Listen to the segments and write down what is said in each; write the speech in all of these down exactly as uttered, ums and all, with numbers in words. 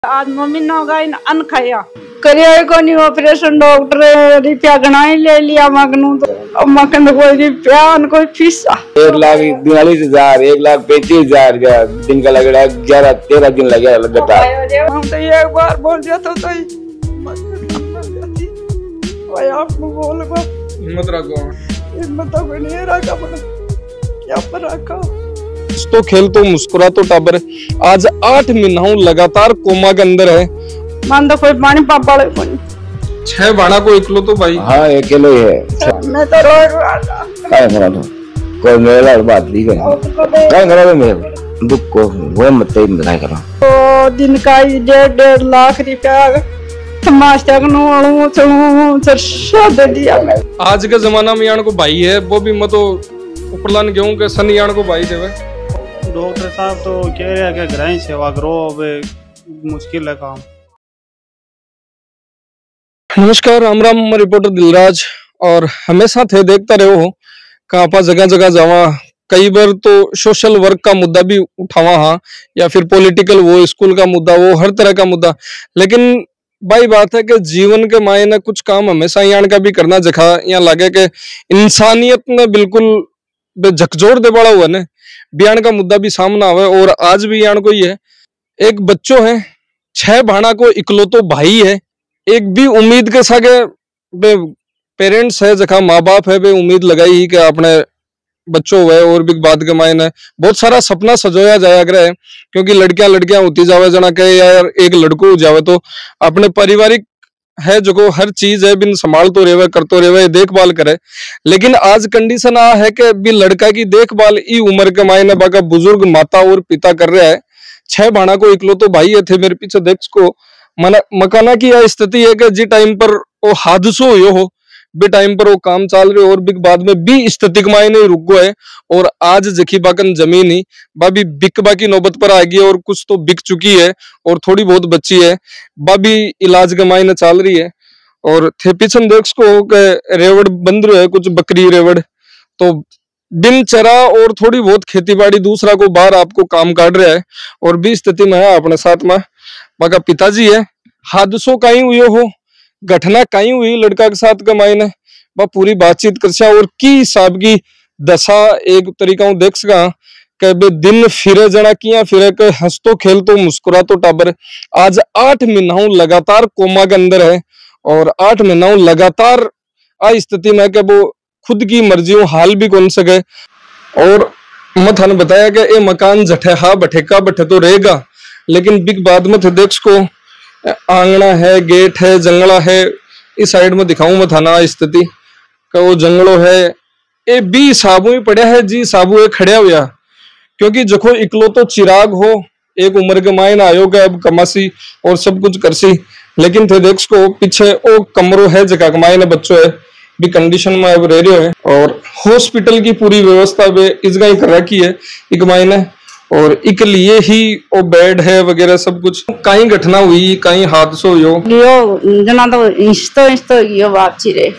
आज मम्मी ने अन खाया करिया को नहीं ऑपरेशन डॉक्टर रुपया गणाई ले लिया मगनू तो मगन कोई रुपया कोई फीसा एक लाख बयालीस हजार एक लाख पैंतीस हजार दिन का लग रहा है ग्यारह तेरह दिन लगे लगातार। हम तो एक बार बोल दिया तो तो आपको बोल हिम्मत रखो हिम्मत तो नहीं रखा क्या पर रखा तो खेल तो मुस्कुरा तो टाबर आज आठ महीना लगातार कोमा के अंदर है। मान तो कोई पानी पापा छह बाणा को इकलो तो भाई हाँ अकेले ही है। मैं तो रो रहा था काय करा तो कोई मेरा बात नहीं करे काय करा तो मेरे दुख को वो मत ही बताया करो तो दिन का ही डेढ़ डेढ़ लाख रुपया तमाशा कनो चलो चर्चा दे दिया। आज के जमाना में यान को भाई है वो भी मत उपरलान गेहूं के सन यान को भाई देवे। डॉक्टर साहब तो कह रहे हैं कि घर ही सेवा करो अब मुश्किल है काम। नमस्कार राम राम रिपोर्टर दिलराज और हमेशा थे देखता रहे हो कहाँ पा जगह जगह जावा कई बार तो सोशल वर्क का मुद्दा भी उठावा हाँ या फिर पॉलिटिकल वो स्कूल का मुद्दा वो हर तरह का मुद्दा। लेकिन भाई बात है कि जीवन के मायने कुछ काम हमेशा यहाँ का भी करना जखा यहाँ लगे कि इंसानियत ने बिल्कुल झकझोर दे बड़ा हुआ ने बयान का मुद्दा भी सामने आवे। और आज भी यान को ही है एक बच्चों है छह भाणा को इकलौतो भाई है एक भी उम्मीद के सागे पेरेंट्स है जखा माँ बाप है बे उम्मीद लगाई ही कि अपने बच्चों हुए और भी बाद के मायने बहुत सारा सपना सजोया जाया करे क्योंकि लड़कियां लड़कियां होती जावे जना कहे यार एक लड़को हो जावे तो अपने पारिवारिक है जो को हर चीज है बिन संभाल तो रेवे करतो रेवे देखभाल करे। लेकिन आज कंडीशन आ है कि भी लड़का की देखभाल ई उम्र के मायने बाका बुजुर्ग माता और पिता कर रहा है। छह भाणा को इकलो तो भाई है थे मेरे पीछे देख को मना मकाना की यह स्थिति है कि जी टाइम पर वो हादसो हो हो बे टाइम पर वो काम चाल रहे और बिक बाद में भी स्थिति मायने रुक गए है। और आज जखी बाकन जमीन ही बाबी बिक बाकी नौबत पर आ गई और कुछ तो बिक चुकी है और थोड़ी बहुत बची है बाबी इलाज के मायने चाल रही है। और थे पीछे देख को रेवड़ बंद रहे कुछ बकरी रेवड़ तो बिन चरा और थोड़ी बहुत खेती बाड़ी दूसरा को बाहर आपको काम काट रहा है और भी स्थिति में है अपने साथ में बाका पिताजी है हादसों कहीं हुई हो घटना कहीं हुई लड़का के साथ का मायने वह पूरी बातचीत कर और की हिसाब की दशा एक तरीका देख सका कि दिन फिरे जना किया फिरे के हंसतो खेलतो मुस्कुरातो टाबर आज आठ महीना लगातार कोमा के अंदर है और आठ महीना लगातार आ स्थिति में कि वो खुद की मर्जी हाल भी कौन सके। और मैं थाने बताया कि ये मकान जठे हा बठेका बठे तो रहेगा लेकिन बिग बाद में थे देख को आंगना है गेट है जंगला है इस साइड में दिखाऊं मैं थाना स्थिति का वो जंगलो है ए बी साबू ही पड़ा है जी साबू एक खड़िया हुआ क्योंकि जखो इकलो तो चिराग हो एक उम्र के मायने आयो के अब कमासी और सब कुछ करसी लेकिन थे देख को पीछे ओ कमरो है जगह के मायने बच्चों है भी कंडीशन में अब रह रहे है और हॉस्पिटल की पूरी व्यवस्था भी इस गाय कर रखी है एक मायने और एक लिए ही वो बेड है वगैरह सब कुछ कहीं घटना हुई कहीं हादसो यो यो जना तो इंस्तो इंस्तो यो बात रे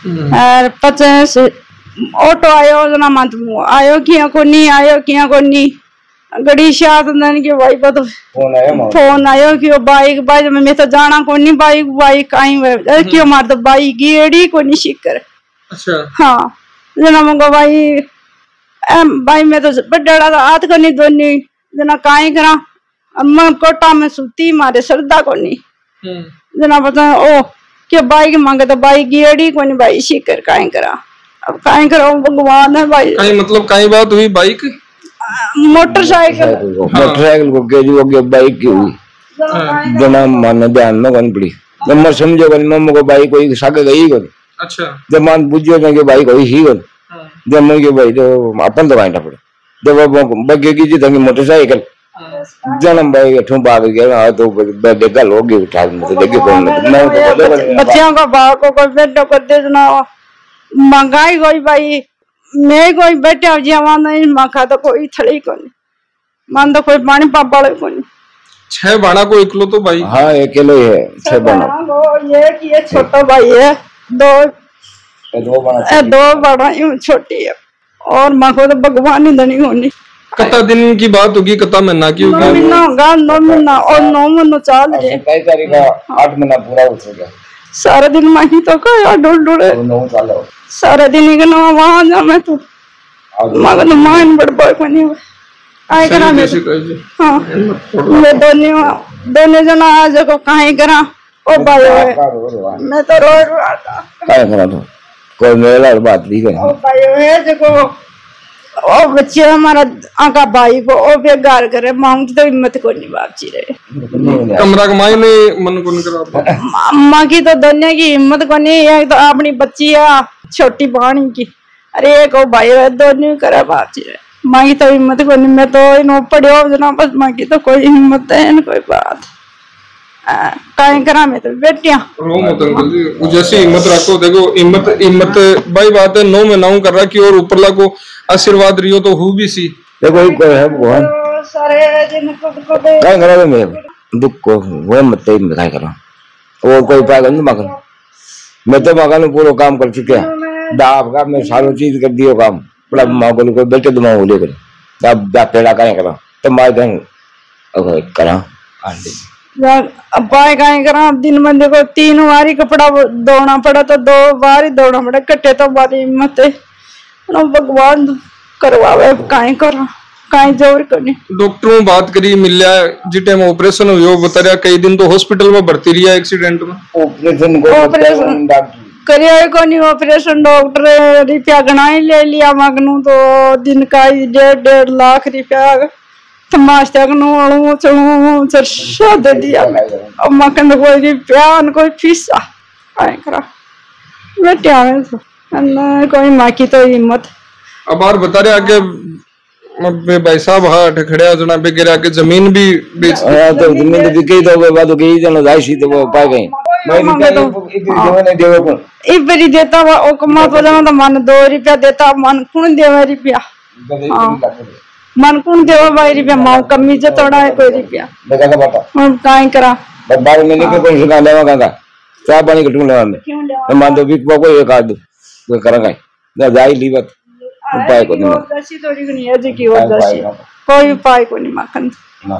और पचास ऑटो आयो जना मत आयो किया को नहीं आयो किया को नहीं गड़ी शात नन के भाई तो फोन आयो फोन आयो कि बाइक बाइक में मैं तो जाना को नहीं बाइक बाइक कहीं क्यों मार तो बाइक गेड़ी को नहीं शिकर। अच्छा हाँ जना मंगो भाई एम भाई मैं तो बड़ा हाथ को नहीं दोनी जना काई करा मैं कोटा में सूती मारे सरदा को नहीं जना बता ओ क्या बाइक मांगे तो बाइक गेड़ी को नहीं भाई शिकर काई करा अब काई करा भगवान है भाई काई मतलब काई बात हुई बाइक मोटरसाइकिल मोटरसाइकिल को गेड़ी हो गया बाइक की हुई जना मानो ध्यान में कौन पड़ी जब मैं समझो कौन मम्मी को बाइक कोई सागे गई कौन अच्छा जब मान बुझो कि बाइक हुई ही कौन जब मैं के भाई तो अपन तो बाइटा पड़े जब बगे की जी मोटरसाइकिल जन्म भाई अठू भाग गया तो देखा लोग उठा तो देखे कौन मैं बच्चियों का भाव को कोई बेटा कर दे ना महंगाई कोई भाई मैं कोई बेटा जवान नहीं मखा तो कोई थड़ी कोनी मान तो कोई पानी पापा कोनी छह बाणा को इकलो तो भाई हाँ अकेले ही है छह बाणा ये कि ये छोटा भाई है दो दो बड़ा दो बड़ा छोटी है और माँ को तो भगवान ही धनी होनी कता दिन की बात होगी, कता महीना की नौ होगी? महीना होगा, नौ महीना और नौ महीना चाल रहे। सत्ताईस तारीख का आठ महीना पूरा हो गया। सारा दिन माही तो का डोल डोले नौ साल हो सारा दिन ही ना वहां जा मैं तो मगन मान बड़ बड़ बनी हुई आए करा मैं। हां मैं दोनों दोनों जना आज को काहे करा ओ भाई मैं तो रो रहा था काहे करा तो कोई मेरा बात भी कर ओ भाई है जो ओ बच्चे हमारा आका भाई को ओ बेगार करे मांग तो हिम्मत को नहीं बापची रहे कमरा कमाई में मन को नहीं करा अम्मा की तो दुनिया की हिम्मत को नहीं है। तो अपनी बच्ची है छोटी बहन की, अरे एक ओ भाई दोनों करे बापची रहे माँ की तो हिम्मत को नहीं। मैं तो इन पढ़े हो जना बस माँ की तो कोई हिम्मत है न कोई बात काहे करा मैं तो बेटिया रो मत अंकल जी, जैसी हिम्मत रखो। देखो हिम्मत हिम्मत भाई बात है, नौ महीना कर रहा कि और ऊपरला को आशीर्वाद रियो तो हु भी सी। देखो कोई है भगवान सारे दिन को को काहे करा मैं दुख को वो मत ही मैं काहे करा और कोई पागल नहीं मगन। मैं तो मगन पूरा काम कर चुके हैं दाब का मैं सारी चीज कर दियो काम बड़ा मागल को बेटे दिमाग ले कर दाब दा पेड़ा काहे करा तो मार दें ओके करा आंटी अब बाय काहे करा। अब दिन में देखो तीन बारी कपड़ा धोना पड़ा तो दो बार ही धोना पड़ा कट्टे तो बारी हिम्मत है भगवान करवावे काहे करा काहे जोर करनी। डॉक्टरों बात करी मिल्या जी टाइम ऑपरेशन हुयो बता रहा कई दिन तो हॉस्पिटल में भर्ती रही एक्सीडेंट में। ऑपरेशन को ऑपरेशन करिया को नहीं ऑपरेशन डॉक्टर रुपया गणा ही ले लिया मगनू तो दिन का ही डेढ़ डेढ़ लाख रुपया तमाशा कनू चलू चरसा दे दिया अब मकन कोई रुपया न कोई फीसा आए करा बेटे आवे तो न कोई माँ की तो हिम्मत। अब बार बता रहे आगे भाई साहब हाट खड़े जना पे गिरा के जमीन भी बेच हां तो जमीन तो बिके तो बाद के जन जाईसी तो वो पा गई मैं तो इधर देवे को इबरी देता वा ओ कमा तो जना तो मन दो रुपया देता मन कौन देवे रुपया मन कौन देवे भाई रुपया मां कमी जे थोड़ा है कोई रुपया लगा का बात हम काहे करा बार में लेके कोई सिखा लेवा काका चाय पानी कटू लेवा में मान दो बिक को एक आध कोई करा ना जाई लीवत उपाय को नहीं दसी थोड़ी नहीं है जी की वो दसी कोई उपाय को नहीं माखन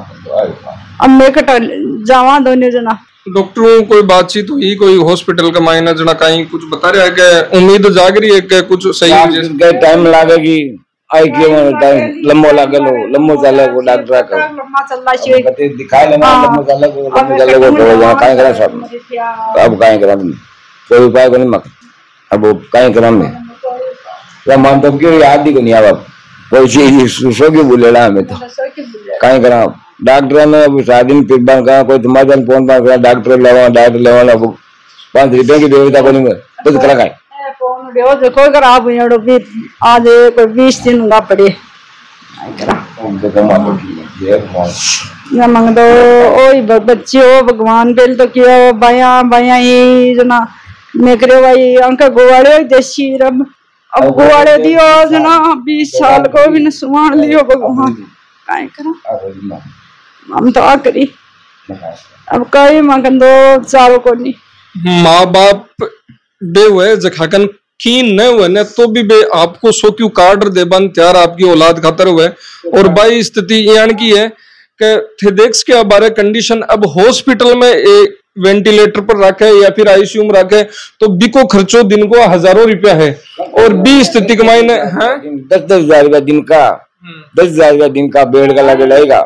अब मैं कट जावा दोनों जना डॉक्टरों कोई बातचीत हुई कोई हॉस्पिटल का मायना जना कहीं कुछ बता रहा है कि उम्मीद जाग रही है कि कुछ सही के टाइम लागेगी आई के टाइम लंबो लागे लो लंबो चले को डॉक्टर का लंबा चलना चाहिए गति दिखाई लेना लंबो चले को लंबो चले को तो वहां काहे करा सब अब काहे करा कोई उपाय को नहीं मक अब काहे करा मैं या मान तो क्यों याद ही को नहीं आवा कोई चीज सो के बोलेला हमें तो काहे करा डॉक्टर ने अब शादी फिर बन का कोई तुम्हारे फोन पर डॉक्टर लेवा डॉक्टर लेवा पांच रुपए की देवता को नहीं तो करा काहे फोन देओ जो कोई करा अब एड़ो भी आज कोई बीस दिन हुआ पड़े आई करा उनके कमाल की ये फोन या मंग दो ओई बच्चे हो भगवान बेल तो किया बाया बाया ही जना नेकरे भाई अंक गोवाड़े देसी रब अब गोवाड़े दियो जना बीस साल को भी न सुवाण लियो भगवान काहे करा हम तो आ करी अब कई मगन दो चारों को नहीं माँ बाप बे हुए जखाकन कीन न हुए न तो भी बे आपको सो क्यों कार्ड दे बन तैयार आपकी औलाद खातर हुए और भाई स्थिति यान की है कि थे देख के बारे कंडीशन अब हॉस्पिटल में एक वेंटिलेटर पर रखे या फिर आईसीयू में रखे तो बिको खर्चो दिन को हजारों रुपया है और बी स्थिति कमाई ने है दस दस हजार रुपया दिन का दस हजार रुपया दिन का बेड का लगे लगेगा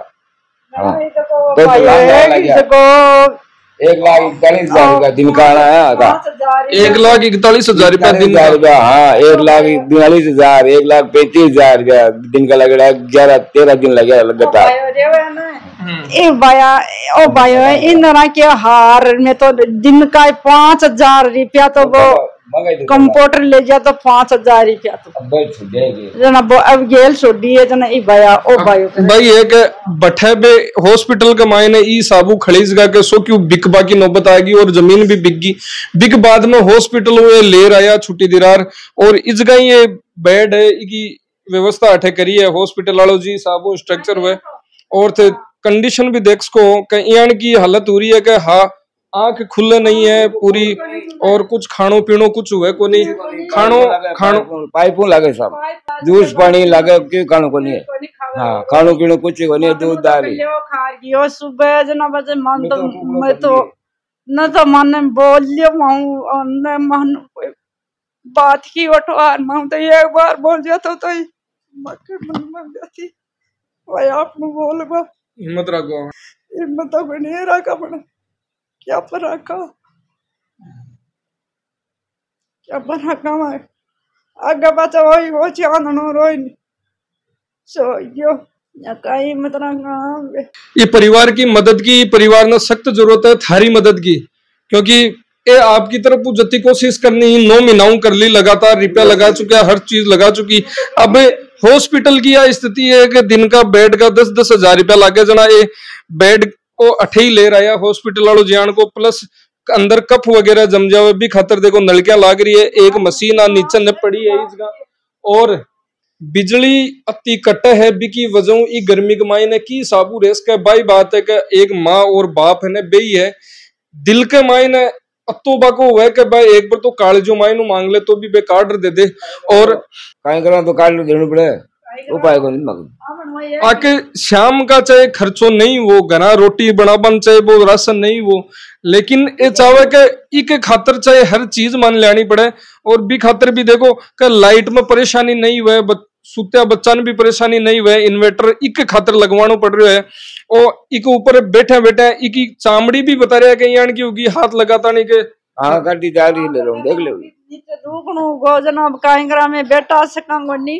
एक लाख इकतालीस हजार रुपया दिन का आना है एक लाख इकतालीस हजार रुपया दिन का हाँ एक लाख बयालीस हजार एक लाख पैंतीस हजार रुपया दिन का लगेगा ग्यारह तेरह दिन लगेगा लगता ए बाया ओ बाया इन के हार में तो दिन का पांच हजार रुपया तो वो कंप्यूटर ले जा तो पांच हजार रुपया तो जना अब गेल छोड़ी है जना ई बाया ओ बायो भाई एक बठे बे हॉस्पिटल के मायने ई साबू खड़ीज गा के सो क्यों बिकबा की नौबत आएगी और जमीन भी बिक गई बिक बाद में हॉस्पिटल हुए ले आया छुट्टी दिरार और इस जगह ये बेड है की व्यवस्था अठे करी है हॉस्पिटल वालों जी साबू स्ट्रक्चर हुए और थे कंडीशन भी देख सको कहीं की हालत हो रही है कि हाँ आंख खुले नहीं है पूरी और कुछ खानो पीनो कुछ हुए को नहीं खानो खानो पाइपों लगे सब जूस पानी लगे क्यों खानो को नहीं है हाँ खानो पीनो कुछ को नहीं दूध दाल ही खा गयो सुबह जना बजे मन तो मैं तो न तो मन बोल लियो माऊ न मन कोई बात की उठो और माऊ तो एक बार बोल दिया तो तो मक्के मन में जाती भाई आप नु बोल बा हिम्मत रखो हिम्मत तो नहीं रखा बना क्या पर रखा क्या पर रखा मैं आगे बचा वही वो चांदनो रोई सो यो या कहीं मतलब ये परिवार की मदद की परिवार ने सख्त जरूरत है थारी मदद की, क्योंकि ये आपकी तरफ जति कोशिश करनी ही नौ महीनाओं कर ली लगातार रुपया लगा चुका हर चीज लगा चुकी। अब हॉस्पिटल की यह स्थिति है कि दिन का बेड का दस दस हजार रुपया लागे जना ये बेड को अठे ही ले रहा है हॉस्पिटल वालों जान को, प्लस अंदर कफ वगैरह जम जावे भी खातर देखो नलकियां लाग रही है, एक मशीन आ नीचे न पड़ी है इसका, और बिजली अति कट है बिकी वजह ई गर्मी कमाई ने की साबू रेस का बाई बात है कि एक माँ और बाप है ने बेई है दिल के माई ने अतोबा को हुआ कि भाई एक बार तो काल जो माई नु मांग ले तो भी बे कार्ड दे दे और काई करा तो कार्ड देना पड़े उपाय को नहीं मांग आके शाम का चाहे खर्चो नहीं वो घना रोटी बनाबन चाहे वो राशन नहीं वो, लेकिन ये चाहे कि इके खातर चाहे हर चीज मान लेनी पड़े और भी खातर भी देखो कि लाइट में परेशानी नहीं हुए सुत्या बच्चा ने भी परेशानी नहीं हुए इन्वर्टर इके खातर लगवाना पड़ रहा है और इके ऊपर बैठे बैठे इकी चामड़ी भी बता रहा है कि यानी की होगी हाथ लगाता नहीं के हाँ गाड़ी जा रही ले रहा देख ले नीचे दुखनु गो जनाब काई करा में बेटा सकांगो नी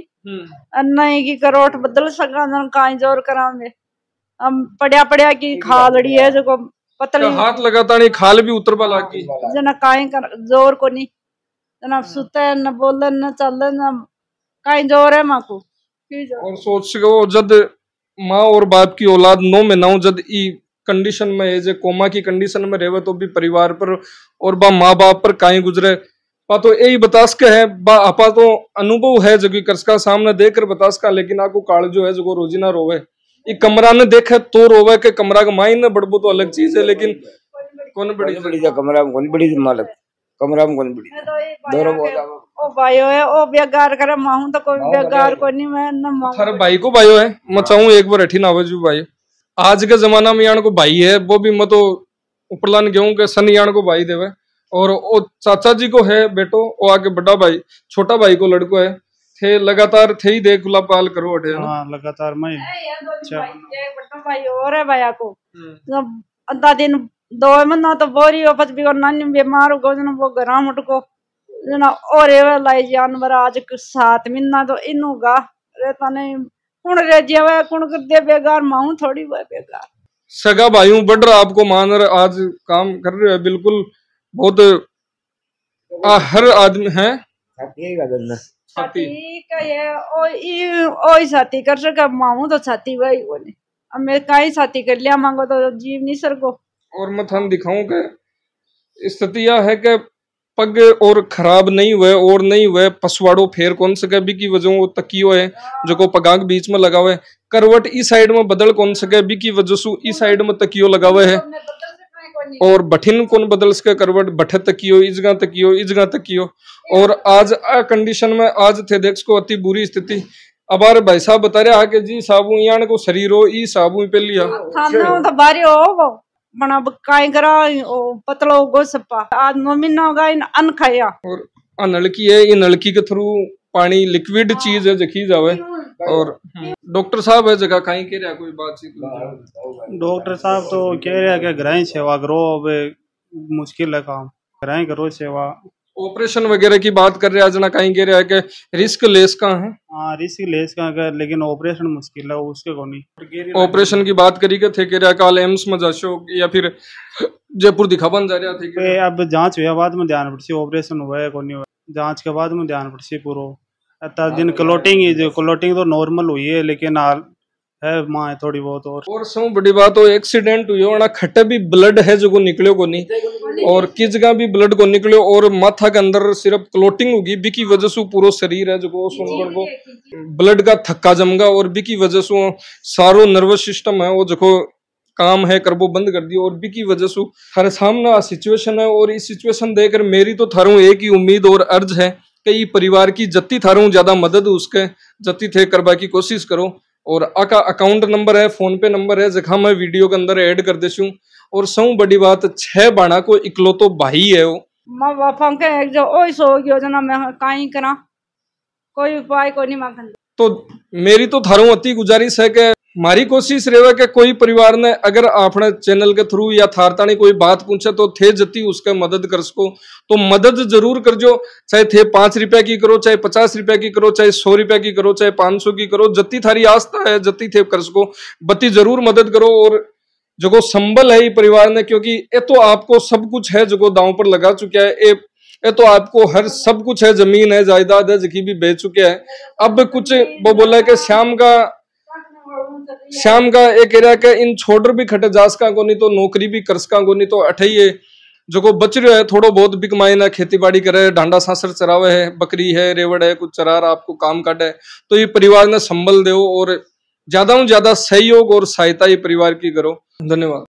नहीं की करोट बदल सका जन काई जोर करा में हम पड़या पड़या की खालड़ी है जो पतली हाथ लगाता नहीं खाल भी उतर पा लागी जना काई कर जोर को नी जना सुते न बोले न चले न काई जोर है मां को और सोच सको जब माँ और बाप की औलाद नौ महीनाओं जब ई कंडीशन में है जो कोमा की कंडीशन में रहे तो भी परिवार पर और बा माँ बाप पर काई गुजरे पा तो यही बतास के है बा आपा तो अनुभव है जो कर्ज का सामने देख कर बतास का, लेकिन आपको काल जो है जो रोजी ना रोवे एक कमरा ने देखे तो रोवे के कमरा का माइन न बढ़बो तो अलग चीज है, लेकिन कौन बड़ी बड़ी जा कमरा में कौन बड़ी मालक कमरा में कौन बड़ी दोरो ओ भाइयो है ओ बेगार करे माहू तो कोई बेगार को नहीं मैं न मां थारे भाई को भाइयो है मैं चाहूं एक बार अठी ना आवाजू भाई आज के जमाना में यान को भाई है वो भी मैं तो उपरलान गेहूं के सन यान को भाई देवे और ओ चाचा जी को है बेटो वो आगे बड़ा भाई छोटा भाई को लड़को है थे लगातार थे ही देख गुलाब पाल करो अठे हां लगातार मैं अच्छा एक बड़ा भाई और है भैया को जब आधा दिन दो महीना तो बोरी हो पत भी और नानी बीमार हो गो वो घरा मुटको जना और ये लाई जानवर आज सात महीना तो इनुगा रहता नहीं कौन रह जावे कौन कर दे बेगार माहू थोड़ी वो बेगार सगा भाइयों बढ़ रहा आपको मान रहा आज काम कर रहे हो बिल्कुल बहुत आ, हर आदमी है छाती का ये ओ ई ओ ई छाती कर सका माहू तो छाती वही बोले अब मैं काई छाती कर लिया मांगो तो जीव नहीं सरगो और मैं थान दिखाऊं के स्थिति यह है कि पग और खराब नहीं हुए और नहीं हुए पसवाड़ो फेर कौन सके भी की वजह वो तकियो है जो को पगाग बीच में लगा हुआ है करवट इस साइड में बदल कौन सके भी की वजह से इस साइड में तकियो लगा हुआ है और बठिन कौन बदल सके करवट बठे तकियो इस जगह तकियो इस जगह तकियो और आज आ कंडीशन में आज थे देख को अति बुरी स्थिति अब आरे भाई साहब बता रहे आके जी साबू यान को शरीर हो ई साबू पे लिया खाना तो बारी हो वो बना काई करा ओ पतलो गो सप्पा आज मम्मी ना होगा इन अन खाया और आ नलकी है ये नलकी के थ्रू पानी लिक्विड चीज है जखी जावे और डॉक्टर साहब है जगह कहीं कह रहा कोई बातचीत डॉक्टर साहब तो कह रहा कि ग्राही सेवा करो अब मुश्किल है काम ग्राही करो सेवा ऑपरेशन वगैरह की बात कर रहे हैं जना कहीं कह रहा है कि रिस्क लेस का है हाँ रिस्क लेस का है लेकिन ऑपरेशन मुश्किल है उसके को नहीं ऑपरेशन की बात करी के थे कह रहा काल एम्स में जाशो या फिर जयपुर दिखावन जा रहा थे अब जांच हुआ बाद में ध्यान पड़सी ऑपरेशन हुआ है को नहीं हुआ जांच के बाद में ध्यान पड़सी पूरा अतः दिन क्लोटिंग जो क्लोटिंग तो नॉर्मल हुई है लेकिन हाल है माँ है थोड़ी बहुत और और सब बड़ी बात हो एक्सीडेंट हुई हो ना खट्टे भी ब्लड है जो को निकलो को नहीं और किस जगह भी ब्लड को निकलो और माथा के अंदर सिर्फ क्लोटिंग होगी बी की वजह से पूरा शरीर है जो को सुनकर को ब्लड का थक्का जमगा और बी की वजह से सारो नर्वस सिस्टम है वो जो काम है करबो बंद कर दिया और बी की वजह से हर सामना सिचुएशन है और इस सिचुएशन देखकर मेरी तो थारू एक ही उम्मीद और अर्ज है कि परिवार की जत्ती थारू ज्यादा मदद उसके जत्ती थे करवा की कोशिश करो और आका अकाउंट नंबर है, फोन पे नंबर है, जखा मैं वीडियो के अंदर ऐड कर देसूं। और सौ बड़ी बात, छह बाणा को इकलौतो भाई है वो। माँ बापा के एक जो ओई सो योजना में काई करा, कोई उपाय को नहीं मांगन। तो मेरी तो थारों अति गुजारिश है कि हमारी कोशिश रहे कि कोई परिवार ने अगर अपने चैनल के थ्रू या थारतानी कोई बात पूछे तो थे जति उसका मदद कर सको तो मदद जरूर कर जो, चाहे थे पांच रुपया की करो, चाहे पचास रुपया की करो, चाहे सौ रुपया की करो, चाहे पांच सौ की करो, जति थारी आस्था है जति थे कर सको बत्ती जरूर मदद करो। और जो संबल है ये परिवार ने, क्योंकि ये तो आपको सब कुछ है जो दांव पर लगा चुका है, ये ये तो आपको हर सब कुछ है, जमीन है, जायदाद है, जकी भी बेच चुके हैं। अब कुछ वो बोला है कि शाम का शाम का एक कह रहा है इन छोड़ भी खटे जास का को नहीं तो नौकरी भी कर सका को नहीं तो अठे जो को बच रहा है थोड़ो बहुत भी कमाई ना, खेती बाड़ी करे, डांडा सांसर चरावे है, बकरी है, रेवड़ है, कुछ चरार आपको काम काटे, तो ये परिवार ने संबल दो और ज्यादा से ज्यादा सहयोग और सहायता ये परिवार की करो। धन्यवाद।